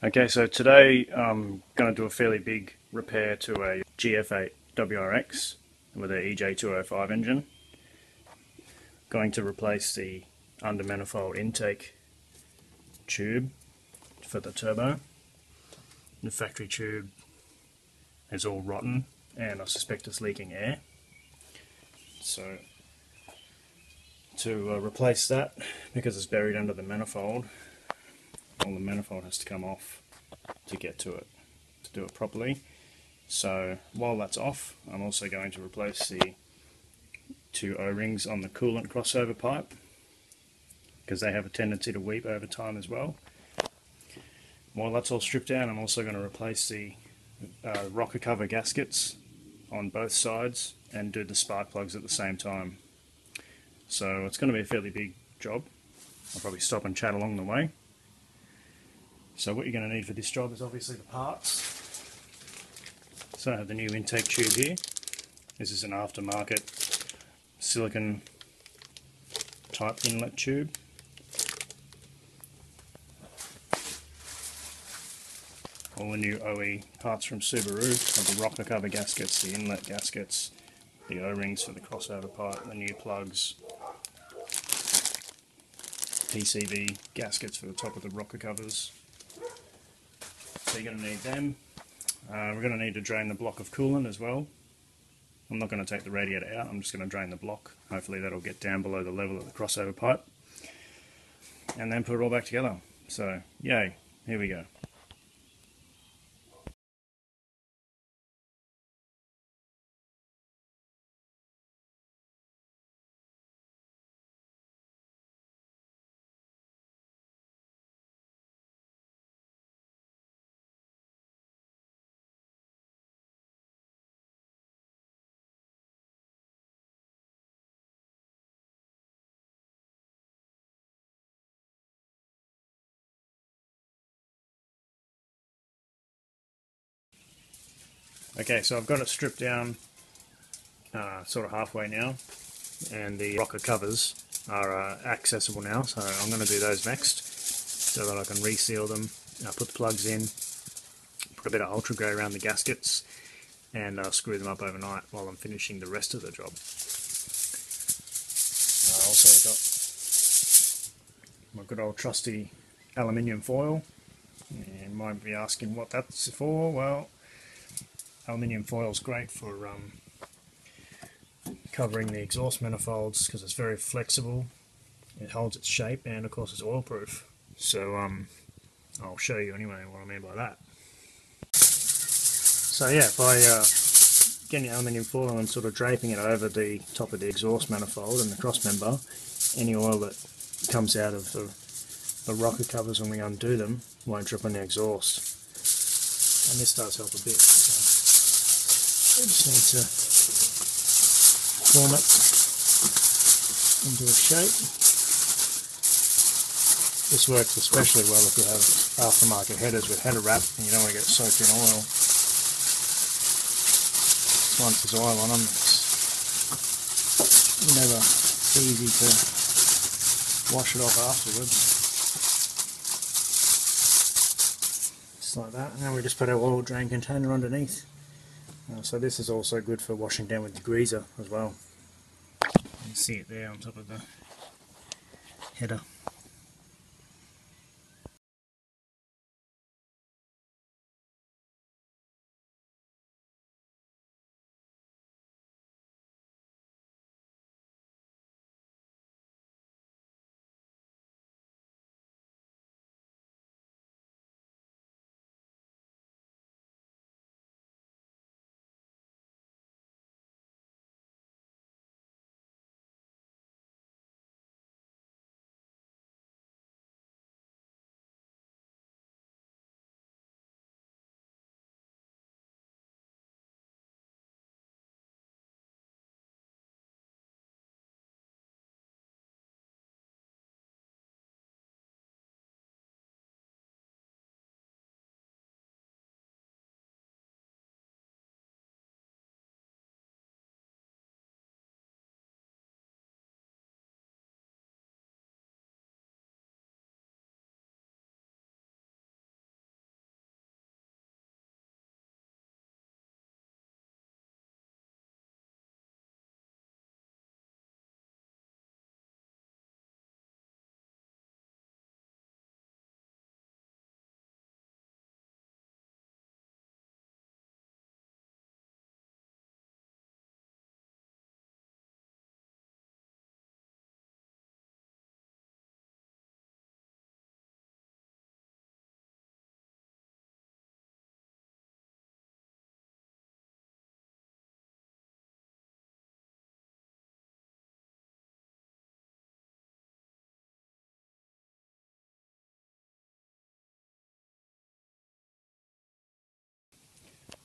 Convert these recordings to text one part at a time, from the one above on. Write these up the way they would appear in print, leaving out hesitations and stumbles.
Okay, so today I'm going to do a fairly big repair to a GF8 WRX with an EJ205 engine. Going to replace the under-manifold intake tube for the turbo. The factory tube is all rotten and I suspect it's leaking air. So to replace that, because it's buried under the manifold, all the manifold has to come off to get to it, to do it properly. So while that's off, I'm also going to replace the two O-rings on the coolant crossover pipe, because they have a tendency to weep over time as well. While that's all stripped down, I'm also going to replace the rocker cover gaskets on both sides and do the spark plugs at the same time. So it's going to be a fairly big job. I'll probably stop and chat along the way. So what you're going to need for this job is obviously the parts. So I have the new intake tube here. This is an aftermarket silicon type inlet tube. All the new OE parts from Subaru, have the rocker cover gaskets, the inlet gaskets, the O-rings for the crossover pipe, the new plugs, PCV gaskets for the top of the rocker covers. So you're going to need them. We're going to need to drain the block of coolant as well. I'm not going to take the radiator out, I'm just going to drain the block. Hopefully that'll get down below the level of the crossover pipe. And then put it all back together. So, yay, here we go. Okay, so I've got it stripped down sort of halfway now, and the rocker covers are accessible now, so I'm going to do those next so that I can reseal them, put the plugs in, put a bit of ultra grey around the gaskets, and screw them up overnight while I'm finishing the rest of the job. I also got my good old trusty aluminium foil. You might be asking what that's for. Well, aluminium foil is great for covering the exhaust manifolds because it's very flexible, it holds its shape, and of course it's oil proof. So I'll show you anyway what I mean by that. So yeah, by getting aluminium foil and sort of draping it over the top of the exhaust manifold and the cross member, any oil that comes out of the rocker covers when we undo them won't drip on the exhaust, and this does help a bit. So we just need to form it into a shape. This works especially well if you have aftermarket headers with header wrap and you don't want to get soaked in oil. Once there's oil on them, it's never easy to wash it off afterwards. Just like that, and then we just put our oil drain container underneath. So this is also good for washing down with degreaser as well. You can see it there on top of the header.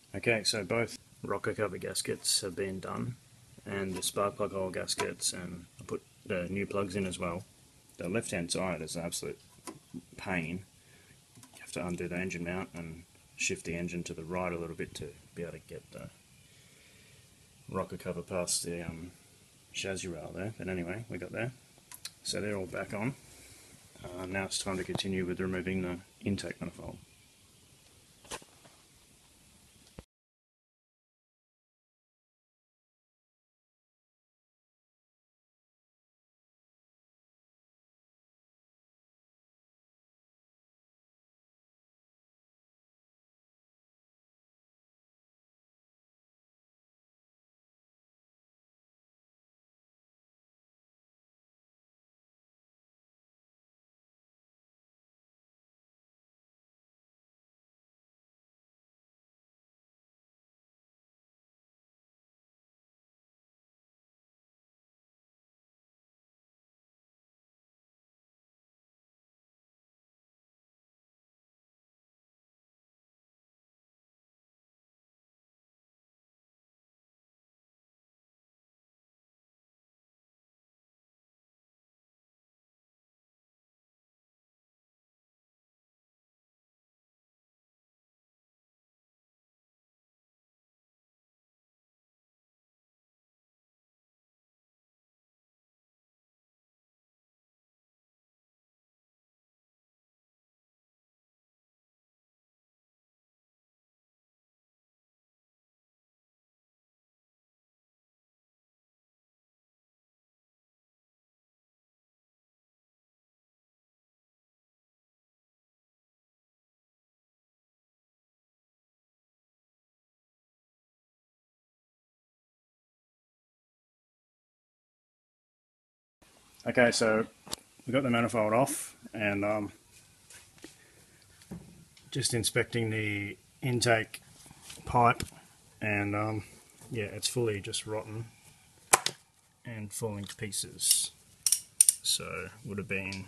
Okay, so both rocker cover gaskets have been done, and the spark plug hole gaskets, and I put the new plugs in as well. The left hand side is an absolute pain. You have to undo the engine mount and shift the engine to the right a little bit to be able to get the rocker cover past the chassis rail there. But anyway, we got there. So they're all back on. Now it's time to continue with removing the intake manifold. Okay, so we got the manifold off, and just inspecting the intake pipe, and yeah, it's fully just rotten and falling to pieces. So would have been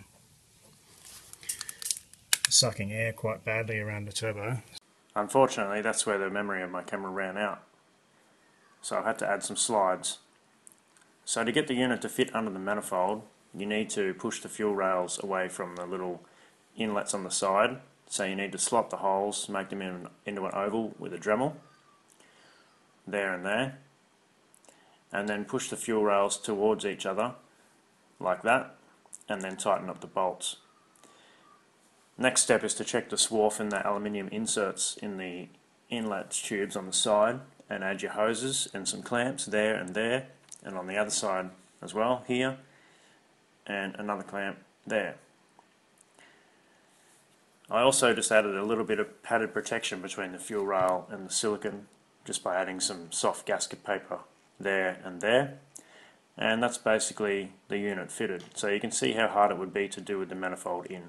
sucking air quite badly around the turbo. Unfortunately, that's where the memory of my camera ran out, so I had to add some slides. So to get the unit to fit under the manifold, you need to push the fuel rails away from the little inlets on the side. So you need to slot the holes, make them into an oval with a Dremel, there and there, and then push the fuel rails towards each other, like that, and then tighten up the bolts. Next step is to check the swarf and the aluminium inserts in the inlet tubes on the side, and add your hoses and some clamps there, and on the other side as well, here, and another clamp there. I also just added a little bit of padded protection between the fuel rail and the silicon, just by adding some soft gasket paper there, and that's basically the unit fitted. So you can see how hard it would be to do with the manifold in.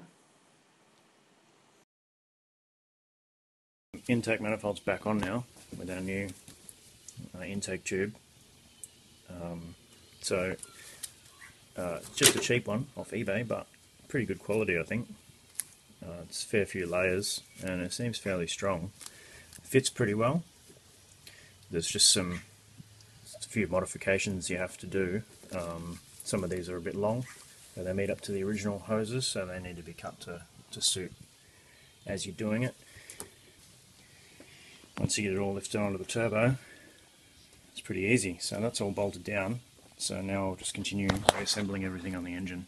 Intake manifold's back on now with our new intake tube. Just a cheap one off eBay, but pretty good quality, I think. It's a fair few layers, and it seems fairly strong. Fits pretty well. There's just a few modifications you have to do. Some of these are a bit long, but they meet up to the original hoses, so they need to be cut to suit as you're doing it. Once you get it all lifted onto the turbo, it's pretty easy. So that's all bolted down. So now I'll just continue reassembling everything on the engine.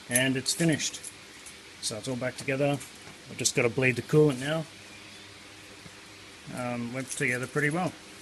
and it's finished. So it's all back together. I've just got to bleed the coolant now. Went together pretty well.